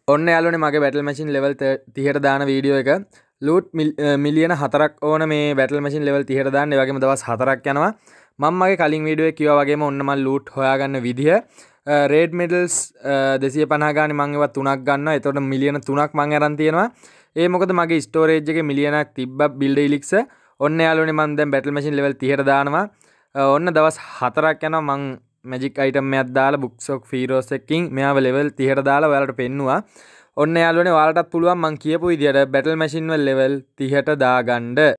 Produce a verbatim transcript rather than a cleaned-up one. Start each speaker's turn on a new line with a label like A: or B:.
A: ඔන්න යාළුවනේ මගේ බැටල් මැෂින් ලෙවල් තිහට දාන වීඩියෝ එක ලූට් මිලියන හතරක් ඕන මේ බැටල් මැෂින් ලෙවල් තිහට දාන්න. ඒ වගේම දවස් හතරක් යනවා. මම මගේ කලින් වීඩියෝ එකේ කිව්වා වගේම ඔන්න මම ලූට් හොයාගන්න විදිහ රේඩ් මෙඩල්ස් දෙසිය පනහ ගානේ මම ඒවා තුනක් ගන්නවා. එතකොට මිලියන තුනක් මම අරන් තියෙනවා. ඒ මොකද මගේ ස්ටෝරේජ් එකේ මිලියනක් තිබ්බා බිල්ඩ් ඉලික්ස. ඔන්න යාළුවනේ මම දැන් බැටල් මැෂින් ලෙවල් තිහට දානවා. ඔන්න දවස් හතරක් යනවා මම මැජික් අයිටම් එකක් දාලා බුක්ස් ඔෆ් ෆීරෝස් එකකින් මෙයාව ලෙවල් තිහට දාලා ඔයාලට පෙන්නුවා. ඔන්න යාළුවනේ ඔයාලටත් පුළුවන් මම කියපු විදියට බැටල් මැෂින් වල ලෙවල් තිහට දාගන්න.